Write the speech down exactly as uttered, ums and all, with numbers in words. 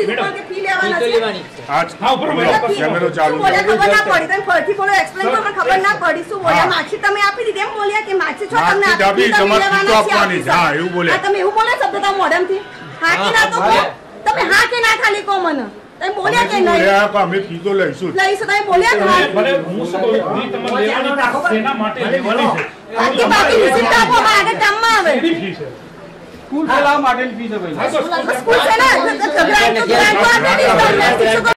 fee કે fee લેવાના છે આજ હા બરોબર કેમેરો ચાલુ છે ખબર ના પડી તને ફરથી બોલો એક્સપ્લેન કરો પણ ખબર ના પડી શું બોલ્યા માછી તમે આપી દીધી એમ બોલ્યા કે માછી છો તમને આપી તમારે ફી આપવાની છે હા એવું બોલ્યા તમે એવું બોલે શબ્દ તમારા મોઢામાંથી હા કે ના તો તમે હા કે ના ખાલી કહો મને તમે બોલ્યા કે નહીં બોલ્યા અમે ફી તો લઈશું લઈશું તમે બોલ્યા કે ભલે હું શું બોલું ફી તમારે લેવાની સેના માટે લેવાની છે બાકી બાકી રિસીપ્ટ આપો આગળ કામમાં આવે ફી છે સ્કૂલ ચલાવવા માટેની ફી છે ભાઈ સ્કૂલ છે ને